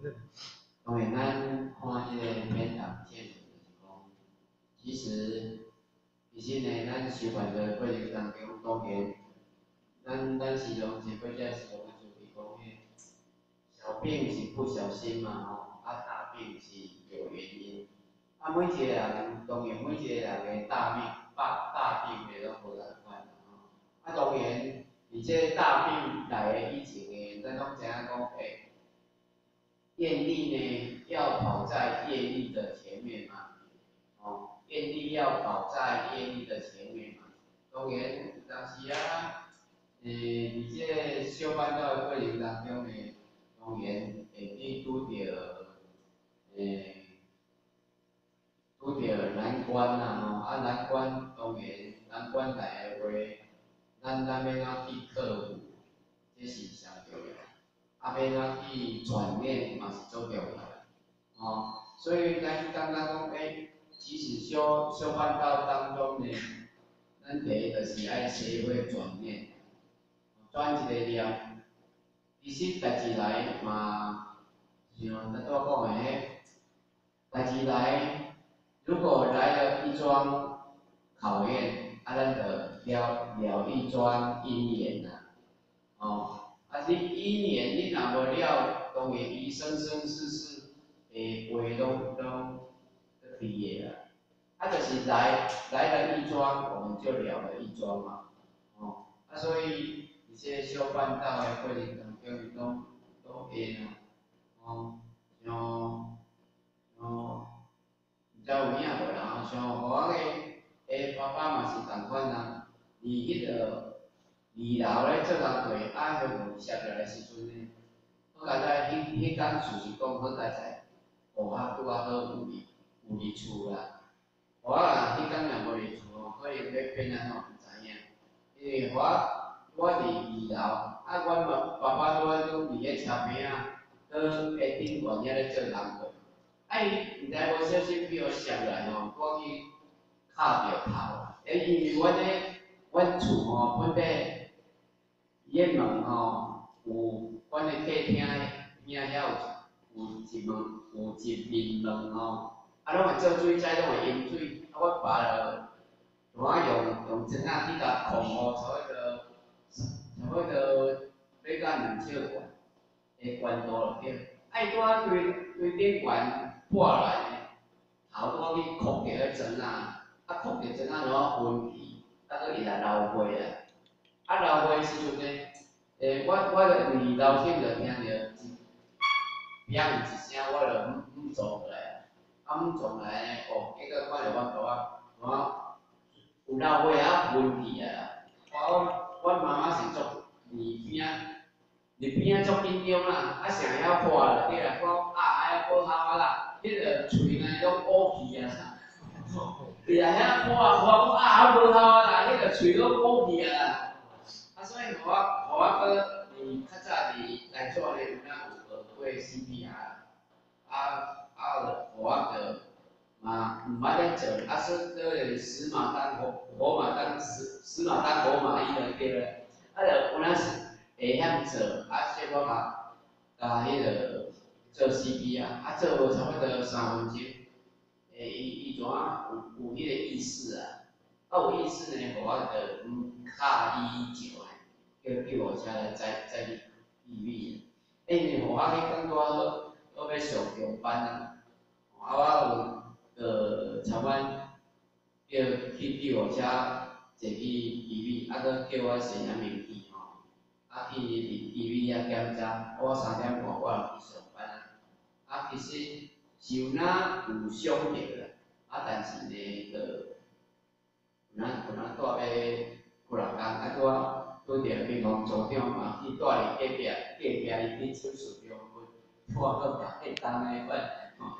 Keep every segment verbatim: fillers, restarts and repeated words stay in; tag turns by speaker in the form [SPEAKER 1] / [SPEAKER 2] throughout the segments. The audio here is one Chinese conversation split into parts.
[SPEAKER 1] 当然，咱看迄个免谈天就是讲，其实其实呢，咱修法的过程当中，当然，咱咱形容一个只形容就是讲，迄小病是不小心嘛吼，啊大病是有原因。啊，每一个人当然每一个人的大病大大病的拢无共款啦吼。啊，当然，伫这大病来的以前呢，咱拢知影讲，诶，业力呢要跑在业力的前面嘛，哦，业力要跑在业力的前面嘛。当然，但是啊，诶，伫这修办道的过程当中呢，当然会去拄着，诶。拄着难关啦吼，啊难关当然难关来的话，咱咱要怎去克服，这是上重要。啊要怎去转念嘛是最重要的，哦，所以咱感觉讲，诶，其实修修办道当中呢，咱第一就是爱学会转念，转一个念，其实代志来嘛，像咱拄讲的迄，代志来。如果来了一桩考验，啊，咱就了了一桩因缘啦，哦，啊，你因缘你若无了，当然伊生生世世诶话拢拢对个啦，啊，就是来来了一桩，我们就了了一桩嘛，哦，啊，所以一些修办道的过程当中，拢都会啦，哦，像像。毋知有影无啦？像互我个诶爸爸嘛是共款啦，伊迄个二楼咧做工课，啊，迄门閂落来时阵呢，好佳哉，迄迄工就是讲好佳哉，互我拄啊好有入有入厝啦。互我若迄工若无入厝吼，可能要变安怎毋知影，因为互我我伫二楼，啊，阮爸爸拄啊拄伫咧车边啊，搁下顶悬遐咧做工课。啊，伊毋知无小心被我闪来吼，我去敲着头啊！诶，因为阮咧，阮厝吼本底伊个门吼有，阮咧客厅边遐有有一门有一面门吼，啊，拢会做水灾，拢会淹水，啊，我爸着，我用用针仔去甲控吼，差不多差不多要到两小管的管道就对。啊，伊拄啊对对顶管。破来呢，头拄去箍着迄针啊，啊箍着针啊就啊分去，啊搁伊来流血啊，啊流血时阵呢，诶，我我着二楼顶着听着一，响一声，我着毋毋坐过来，啊毋坐来呢，哦，结果看着阮爸爸，我有流血啊分去啊，我阮妈妈是足二边啊，二边啊足紧张啦，啊啥要破了对啦，我啊还要报效啊啦。迄个喙呢拢乌去啊！伊来遐破啊，我讲啊，无效啊啦，迄个喙拢乌去啊！啊，所以互我互我搁伫较早伫来做咧，有哪有学过 C P R， 啊啊，互我着嘛毋捌咧做，啊说个死马当活活马当死死马当活马医就对了，啊着有哪是会晓做，啊所以我甲甲迄个。做 C P R， 啊，做无差不多三分钟，诶，伊伊怎啊有有迄个意识啊？啊有意识呢，互我着嗯敲伊石诶，叫救护车来载载入医院。诶，互我迄工拄好好要上中班啊，啊我着差不多叫去救护车坐去医院，啊，搁叫我先阿明去吼，啊去医院遐检查，我三点半我去上班啊。啊，其实是有哪有伤着啦，啊，但是呢，个有哪有哪带要过人工，啊，拄啊拄着民防组长嘛，去带哩隔壁隔壁伊去手术中分，我搁甲迄当个款，吼。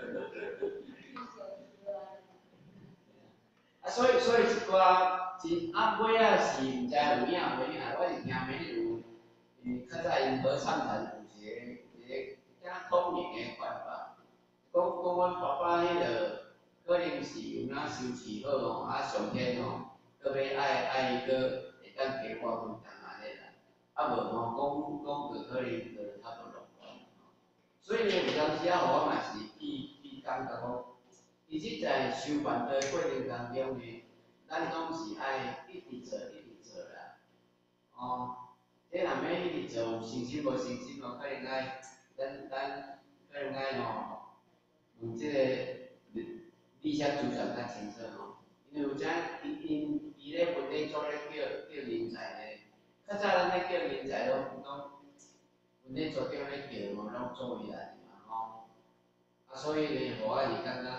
[SPEAKER 1] 啊，所以所以一寡真啊尾仔是毋知有影无影，我是听免有，嗯，较早因合唱团有一个一个较聪明的办法。讲讲阮爸爸迄个可能是有哪修持好吼，啊上天吼，搁要爱爱伊搁会当加我分担安尼啦，啊无吼讲讲个可能个差不多咯。 所以呢，有当时啊，我嘛是去去感觉讲，其实在修办的过程当中呢，咱拢是爱一直做一直做啦。哦，这若要一直做，有信心无信心哦，可能爱咱咱可能爱吼，用这个理想主张较清楚吼。因为有阵因因伊咧本地做咧叫叫人才咧，较早咱咧叫人才拢拢。阮咧做着咧叫无拢做未来嘛吼，啊所以呢，互我是感觉，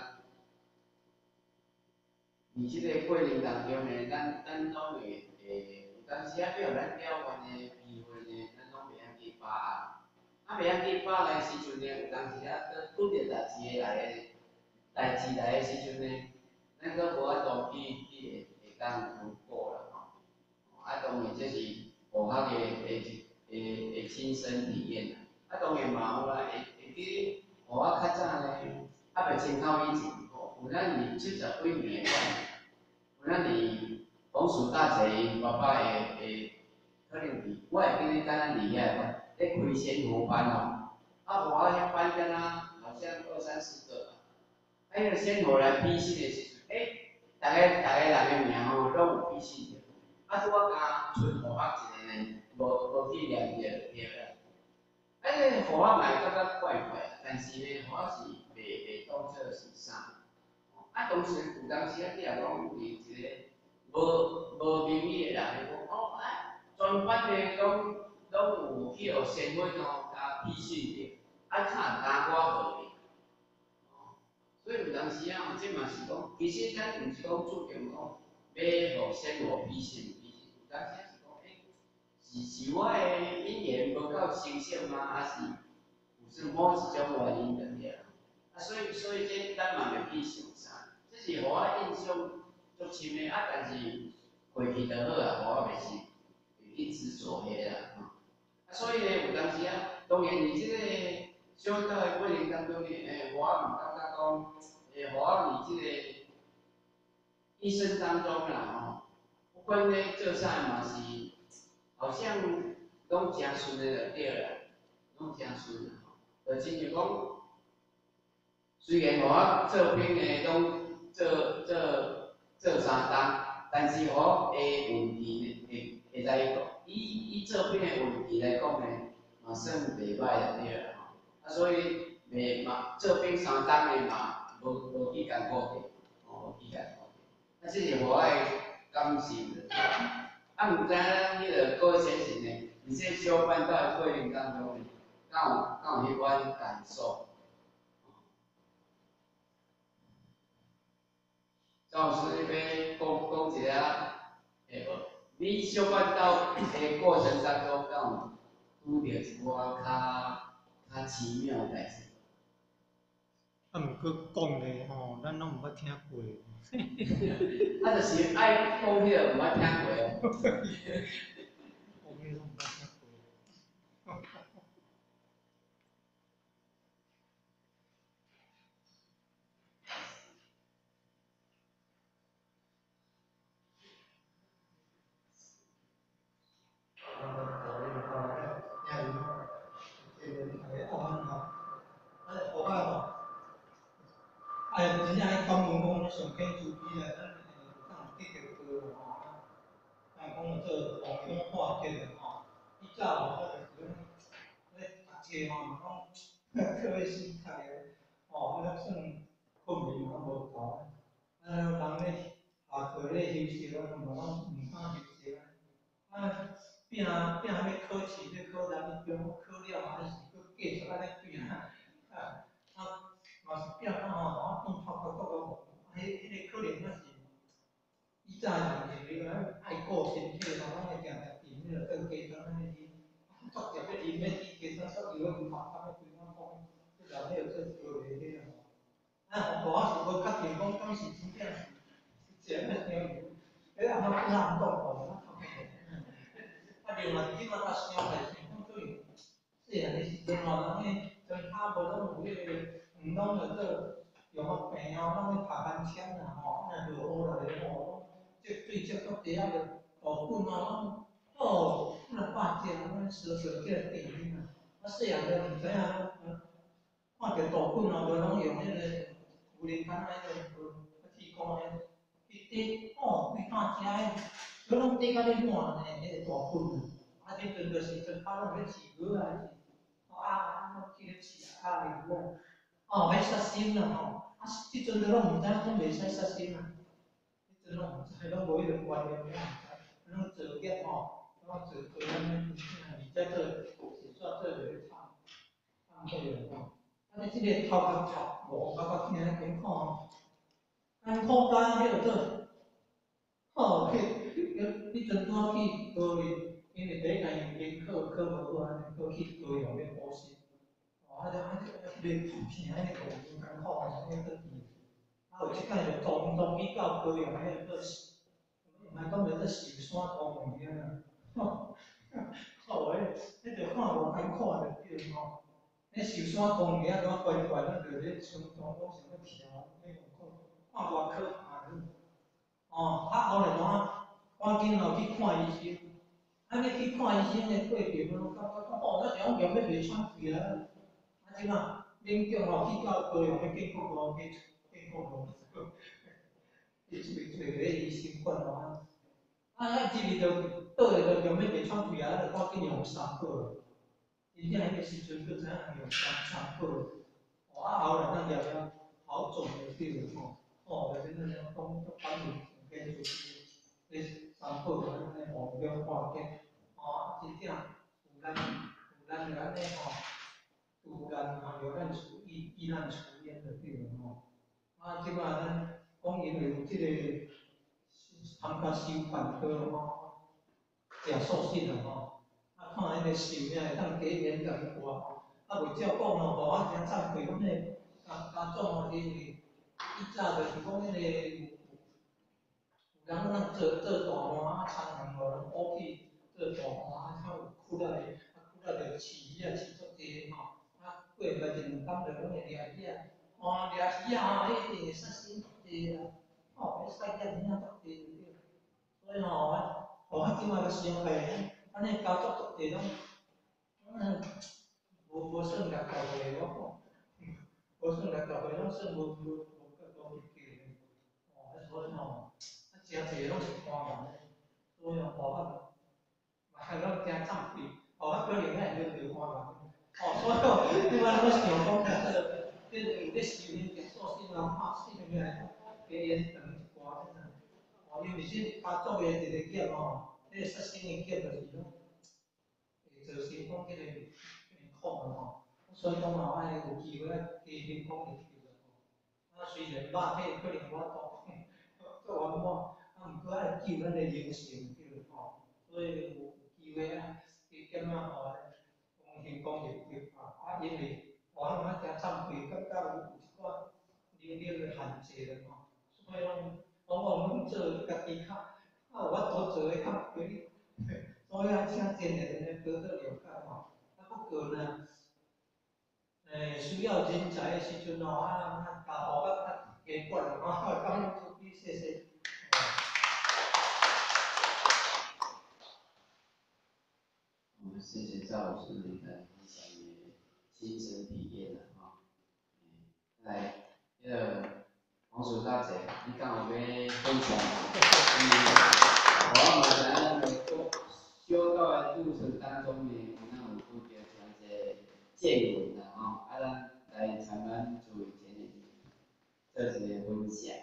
[SPEAKER 1] 伫即个过程当中呢，咱咱拢会会有当时啊，比如咱了完的机会呢，咱拢袂晓去把握，啊袂晓去把握的时阵呢，有当时啊，拄着代志来的代志来的时阵呢，咱阁无法度去去会会当突破啦吼，啊当然这是互学的会会会亲身体验啦。啊，当然嘛有啦，会会记，互我较早咧，啊袂参考以前，有咱二七十几年的关系，有咱伫红薯大学因爸爸的的，可能伫，我会记得敢若伫遐咧开鲜活班哦，啊，互我遐班敢若好像二三十个，啊，迄个鲜活来批信的时阵，诶，逐个逐个人的名吼拢有批信着，啊，拄我加剩互我一个呢，无无去念着就对啦。哎，互我嘛会感觉怪怪，但是呢，互我是袂袂当做是啥。啊，当时有当时啊，你若讲是一个无无名义的人，讲哦，哎，全班的拢拢有去互先生哦，甲批训着，啊，卡单我无去。哦，所以有当时啊，即嘛是讲，其实咱毋是讲注重讲要互先生批训，其实有当时是讲，诶，是是我的语言无够清晰吗？还是有是某一种原因等了？啊，所以所以这咱嘛袂去想啥，这是互我印象足深的啊。但是过去就好啊，互我袂是袂去执着遐啦。啊，所以呢，有当时啊，当然伫即个小岛的过程当中呢，诶，互我毋感觉讲，诶，互我伫即个一生当中啦吼，不管咧做啥嘛是，好像拢诚顺的就对啦，拢诚顺啦吼，就亲像讲。虽然互我做兵诶拢做做做相当，但是互我诶运气会会使讲，以以做兵诶运气来讲咧，嘛算袂歹就对啦吼。啊，所以袂嘛做兵相当诶嘛，无无去艰苦的，吼无去艰苦的。啊，这是互我诶感受的。啊，毋知影咱迄个各位先生呢，伫这小班到诶过程当中呢，敢有敢有迄款感受？张老师要讲讲一下，诶，你小办到诶过程当中，敢有拄着一寡较较奇妙诶代志？
[SPEAKER 2] 啊，毋过讲咧吼，咱拢毋捌听过。
[SPEAKER 1] 啊，就是爱讲迄个毋捌听过哦。
[SPEAKER 2] 讲迄拢毋捌听过。哎，真正迄讲文讲上天注意咧，咱诶有当得着高吼，咱讲做黄金化解的吼。以早吼，咱就是咧读册吼，讲课业心态诶，吼，迄个算困眠嘛无够，啊，人咧下课咧休息啊，嘛拢毋敢休息啊，啊，拼拼要考试，要考人中考了还是搁继续安尼拼啊，啊。嘛是拼啊吼，然后变头壳壳个，迄迄个可能那是以早是认为咱爱顾身体吼，咱会定定定迄个做家长安尼去，作业要认要记家长作业要有头壳要规工讲，即内底有做做袂起啊吼。啊，互我是无确定讲敢是真正是是安尼样，迄阿妈不哪毋讲无，咱靠边。啊，另外即马甲想来想讲做细汉的时阵吼，咱迄装卡无拢有迄个。毋拢着做用个病哦，咱咧拍番枪啦吼，啊落雨来吼，接水接到地仔着豆粉哦，哦，那百只，咱烧烧起来地面啊，啊细汉着毋知影， 看到大棍哦，就拢用迄个有灵感迄个气功诶，去滴哦，你看遮迄，佢拢滴到你满呢，迄个大棍啊，啊，迄阵就是阵啊，拢要饲鱼啊，哦啊，啊，去咧饲啊，鱼啊，哦，要杀生啦吼，啊，即阵都拢毋知讲袂使杀生啊，即阵拢毋知，拢无迄个观念，拢毋知，拢做业吼，拢做做安尼，而且做是煞做袂差，啊，迄个吼。啊！你即个头壳头无包括听艰苦吼，艰苦甲迄个做，吼去，你阵拄去高丽，因为第一间用艰苦考无好，安尼过去高丽要补习，哦，啊，啊，迄个听迄个无艰苦吼，迄个去，啊，有即间就从从去到高丽迄个做，毋爱讲着做寿山公园啊，吼，吼，迄，迄着看无艰苦着对吼。迄寿山公园啊，关关啊，着咧村庄讲想要徛，迄个看外口啊，哦，啊后来怎赶紧哦去看医生，啊你去看医生的过程哦，感觉讲哦，咱两样要袂喘气啊，啊即嘛勉强哦去到高雄的建国路去建国路，去找找个医生看哦，啊啊入去着倒来着强要袂喘气啊，就赶紧用三宝。真正迄个时阵，佫知影用三三宝，哦啊后来咱了了好转就对了吼，哦，就是那种讲反正跟就是迄三宝安尼吼了化解，哦真正有咱有咱个安尼吼，有咱嘛有咱处意意咱处焉就对了吼，啊即摆咱讲因为有即个参加修饭课吼，食素食啊吼。啊，看迄个寿命会当加延长一寡吼，啊，袂照讲咯，无我真惭愧，阮迄家家长吼，因为以早就是讲迄个有有人咱做做大碗啊，参人无人补去做大碗啊，较有骨力的，啊骨力着饲鱼啊饲足济吼，啊过来一两工着拢会掠鱼啊，哦掠鱼啊，迄一定会杀生足济啊，吼，迄杀业影足济着对，所以吼，啊，互我即摆个伤害，安尼家族足济拢。嗯，无无算六十岁咯，无算六十岁，拢算无无无无去计咧。哦，所以吼，啊真侪拢是欢人咧，所以吼，大汉嘛还拢真惭愧，后仔可能咱会遇着欢人。哦，所以吼，即摆我想讲，即个即个有咧修行食素食人拍死命来加延长一寡真啊。哦，因为即家族的一个业吼，迄个杀生的业就是讲。会造成讲即个即个苦的吼，所以讲嘛，我爱有机会啊，加兴讲就对了吼。啊，虽然肉体可能我都做完我，啊，毋过爱救咱的灵性对了吼。所以有机会啊，加减啊吼，讲兴讲就对啊。啊，因为我阿妈真惭愧，感觉有有一寡能力的限制了吼，所以讲往往拢做家己较较有法度做的较容易。所以啊，请真人咧多多了解吼。啊，不过呢，诶，需要人才的时阵吼，啊，啊，家务较较严管咯，吼，感恩主比谢谢。
[SPEAKER 1] 我们谢谢赵老师您的分享与亲身体验的哈。来，那个黄叔大姐，你刚好要分享，我们在修道的路程当中呢，那有拄着像一个见闻啦吼，啊，咱来参观做一个做一个分享。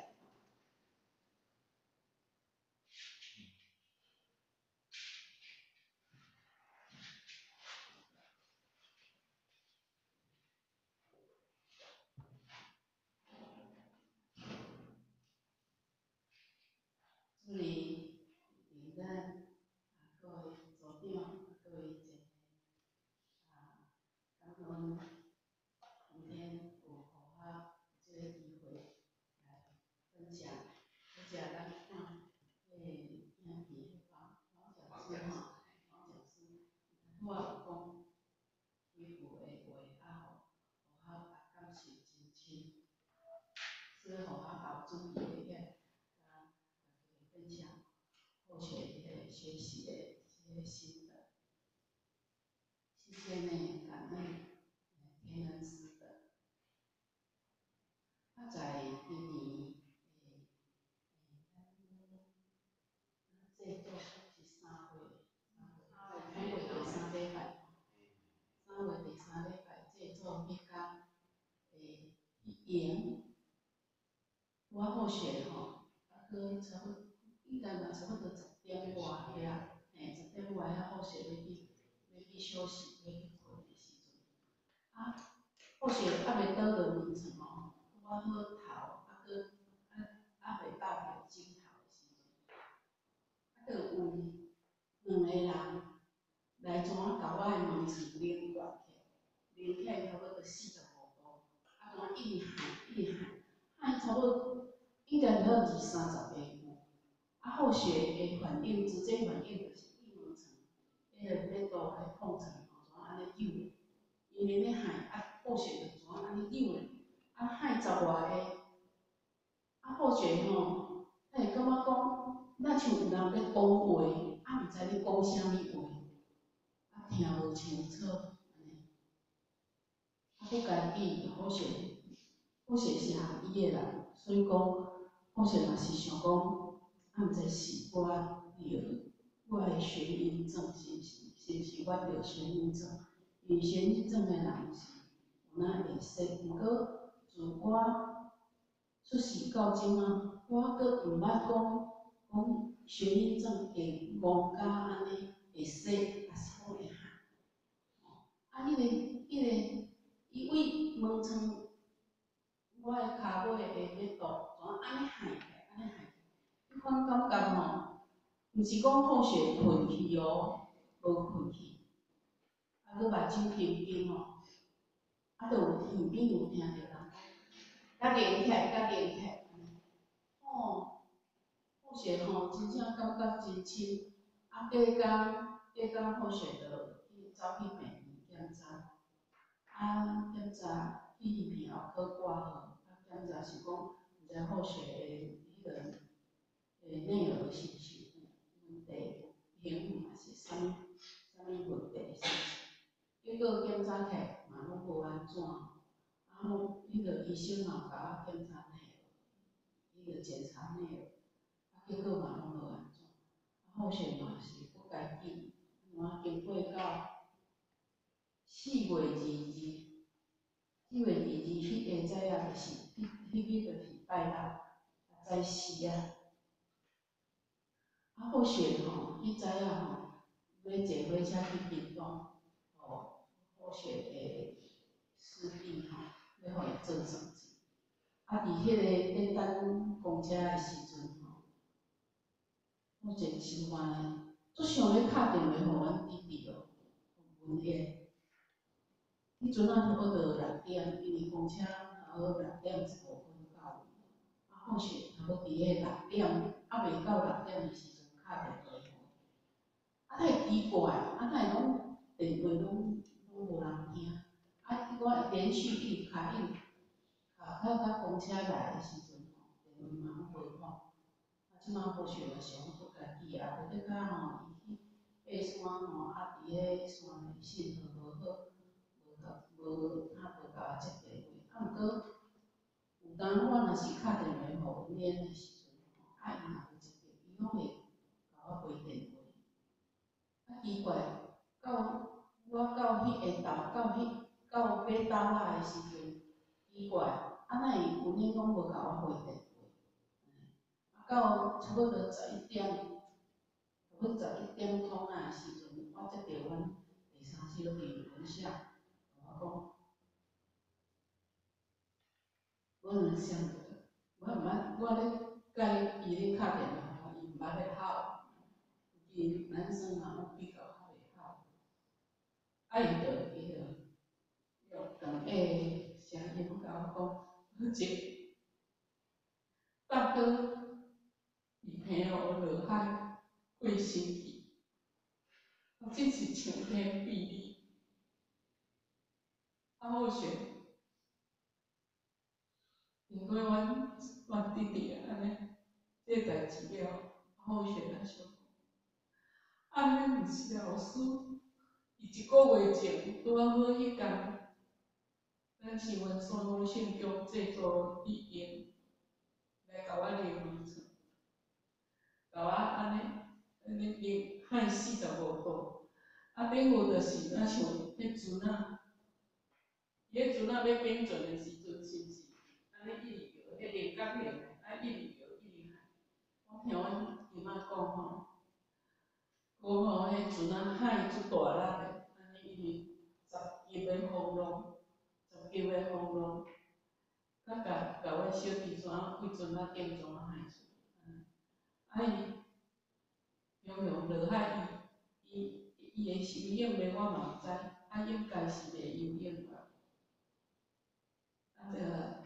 [SPEAKER 3] 祝你平安，各位组长，各位姐妹，啊，感恩今天有互我这个机会来分享，而且咱看诶影片黄黄教师吼，黄教师，我有讲几句诶话，啊，互互我感受真深，所以互我后主意个啊，分享。获取一个学习的一些心得。谢谢呢，感恩天人师的营，我好学吼，啊个差不应该嘛差不多十点外遐，嘿，十点外遐好学要去要去休息，要去困的时阵，啊，好学还袂倒落眠床哦，我好头，啊个啊啊袂斗着枕头的时阵，啊个有两个人来怎啊甲我的眠床拎过去，拎起差不多四十五度，啊怎一直喊一直喊，喊差不多应该要二三十个有，啊好学的反应，直接反应就是硬眠床，迄个要倒迄碰床吼，怎安尼扭，因为咧喊啊好学就怎安尼扭咧，啊喊十外个，啊好学吼，会感觉讲，咱像有人咧讲话，啊毋知咧讲啥物话。啊，听无清楚，安尼，啊，不家己好势，好势是学医的人，所以讲，好势若是想讲，啊，毋知是我着我的眩晕症是毋是？是毋是我着眩晕症？因为眩晕症的人是有哪会说，毋过自我出世到即仔，我阁毋捌讲讲眩晕症会戆甲安尼会说，也是讲会喊。啊，迄、那个、迄、那个，伊为门床，我的骹尾下面度，怎安尼喊起，安尼喊，迄款感觉吼，毋是讲好势困去哦，无困去，啊，佮目睭pinpin哦，啊，著有耳边有听着人讲，甲连起来，甲连起来，安尼，哦，好势吼，真正感觉真深，啊，隔工隔工好势著去走去病院检查。啊，检查去医院后去挂号，啊，检查是讲毋知好势的迄个诶内耳是毋是有问题，评语还是啥物啥物问题是毋是？结果检查起来嘛拢无安怎，啊，迄个医生嘛甲我检查内耳，迄个检查内耳，啊，结果嘛拢无安怎，啊，好势嘛是不家己，我经过到四月二日。四月二二迄个早啊，就是迄迄个就是拜六，啊早时啊，啊好势吼，迄早啊吼，要坐火车去屏东，吼，好势的师弟吼，要互伊做证件，啊伫迄个咧等公车的时阵吼，我真心欢喜，足想要敲电话互阮弟弟哦，文燕。迄阵啊，差不多六点，因为公车差不多六点十五分到，啊，好势差不多伫个六点，啊未到六点的时阵敲电话互伊，啊太奇怪，啊哪会拢电话拢拢无人听，啊我连续一直敲，一直敲，敲到公车来的时阵吼，电话嘛拢无通，啊即摆好势嘛是讲做家己啊，搁再加吼伊去爬山吼，啊伫个山内信号无好。无，他无甲我接电话，啊，毋过有当我若是敲电话互文燕的时阵吼，啊伊若无接到，伊拢会甲我回电话。啊奇怪，到我到迄个搭到迄到要倒来的时阵，奇怪，啊哪会文燕拢无甲我回电话？啊到差不多十一点，差不多十一点钟啊的时阵，我接到阮第三小弟文夏，甲我讲。我能想着，我毋捌，我咧甲伊咧敲电话，伊毋捌咧敲，伊男生嘛拢比较较袂敲，啊伊着伊着用长下声音甲我讲，好姐，大哥，女朋友落海过身去，我真是晴天霹雳，啊好势。因为阮阮弟弟安尼，这代志了，好势来想，安尼毋是老师，伊一个月前拄啊好迄工，咱新闻山路县局制作立营来甲我领眠床，甲我安尼安尼领喊四十五度，啊变无就是咱像迄船啊，伊迄船啊要变船的时阵是毋是？ 安尼一直摇，迄灵感灵的，啊一直摇一直喊。我听阮姨妈讲吼，讲吼迄船仔海足大力的，安尼一直十级的风浪，十级的风浪，甲甲甲阮小弟怎啊开船仔顶怎啊海出，啊伊雄雄落海伊伊伊会游泳袂我嘛毋知，啊应该是会游泳吧。啊着，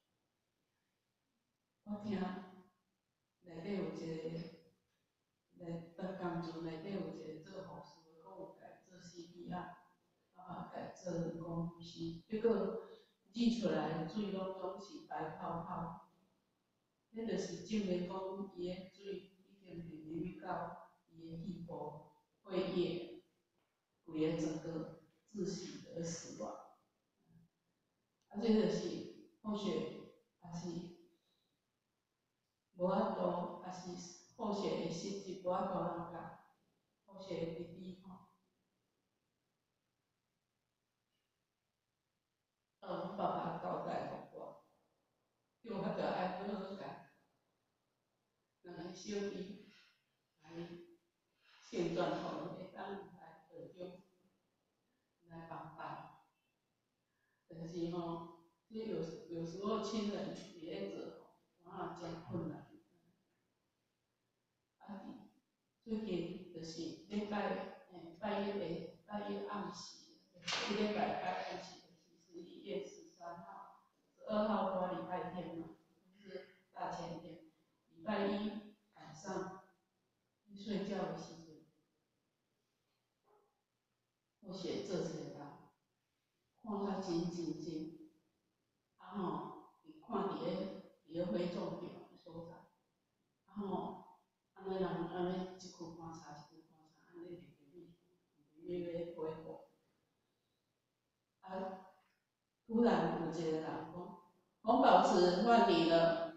[SPEAKER 3] 我听内底有一个。内在工船内底有一个做护士的，讲有家做 C P R， 啊，家做人工呼吸，结果挤出来的水拢总是白泡泡，迄就是证明讲伊的水已经是入去到伊的肺部、肺叶，规个整个窒息而死亡。啊，这就是或许也是无法度，也是或许会失职无法度人教。或许会弟弟吼，啊，阮爸爸交代互我，叫我着爱好好甲两个小弟来献传互会当来学中来帮帮。但是吼，这有有时候亲人伫咧做，往往真困难。啊，最近就是礼拜诶拜一个拜一暗时，一礼拜拜暗时就是十一月十三号、十二号多礼拜天嘛，就是大前天。礼拜一晚上去睡觉的时阵，我写做一个人，看较真真真，啊吼，伊看伫咧伫咧火葬场的所在，啊吼，安尼人安尼一区观察一区观察，安尼入入去，入去火化。啊，突然有一个人讲，洪宝池换你了。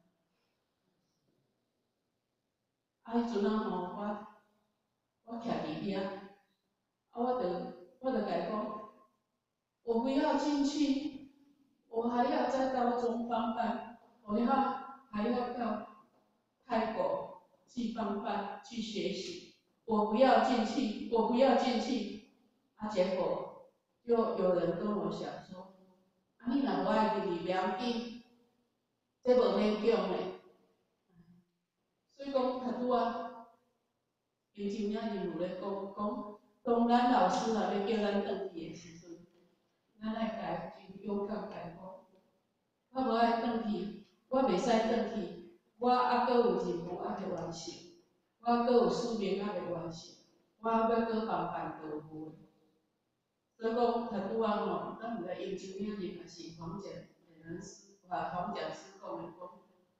[SPEAKER 3] 啊，迄阵啊吼，我我徛伫遐，啊，我着我着甲伊讲，我不要进去，我还要再到中方办，我要还要到泰国去帮办去学习，我不要进去，我不要进去。啊，结果就有人跟我讲说，啊，你若无爱入去，袂要紧，这无免讲的。所以讲，较拄啊，研究领人有咧讲讲，当咱老师若要叫咱转去的时阵，咱爱家真勇敢家讲，我无爱转去，我袂使转去，我还阁有任务还未完成，我还阁有使命还未完成，我还要阁帮办道务。所以讲，较拄啊吼，咱毋知研究领人还是黄讲人师，啊黄讲师讲的讲。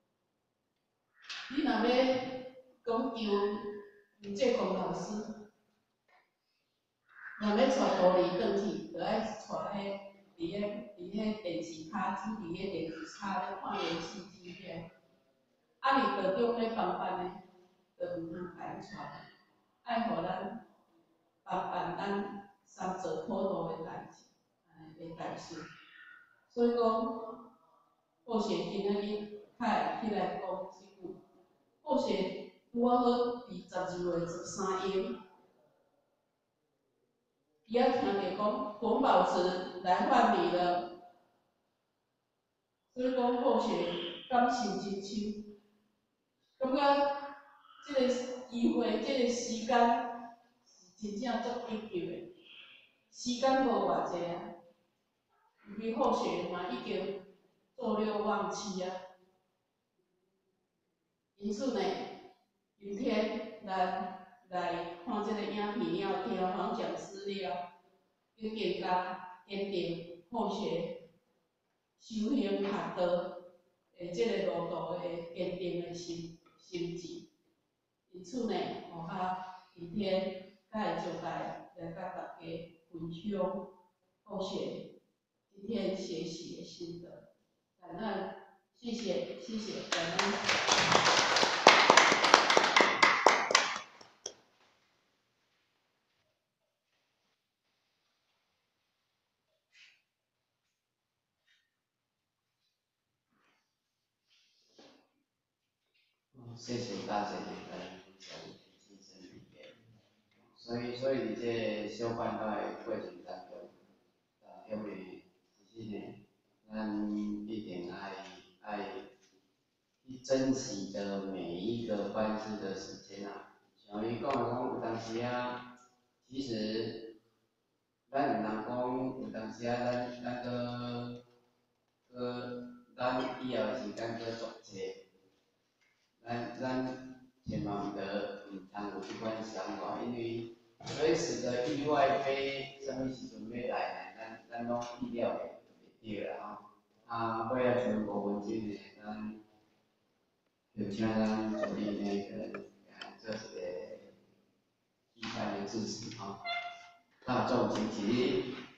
[SPEAKER 3] 你若要讲求这讲老师，若要带道理转去，就爱带迄伫迄伫迄电视卡机，伫迄电视卡咧看连续剧遐。啊，你道中咧帮办咧，就毋通甲伊带，爱互咱帮办咱三做普渡的代志，安尼的代志。所以讲，或许今仔日较会起来讲即句。或许拄啊好伫十二月十三日，伊也听着讲洪宝池来换你了，所以讲或许感受真深，感觉即个机会、即个时间是真正足紧急的，时间无偌济啊，因为或许嘛已经做六忘七啊，因此呢。今天咱来看这个影片了，听黄讲师了，要更加坚定好学修行学道的这个路途的坚定的心心志。因此呢，我哈今天才会招待来甲大家分享好学今天学习的心得。感恩，谢谢，谢谢，感恩。
[SPEAKER 1] 谢谢大家的分享精神理念。所以，所以伫这小办法的过程当中，啊，因为其实呢，咱一定爱爱去珍惜的每一个办事的时间啊。像伊讲的讲，有当时啊，其实咱毋通讲有当时啊，咱咱个个咱以后的时间个作者，咱咱千万毋得毋通有即款想法，因为随时的意外非什么时阵要来呢？咱咱拢意料袂袂着啦吼。啊，尾仔剩五分钟呢，咱就请咱助理那个做一个一般的致辞吼，大众请起立。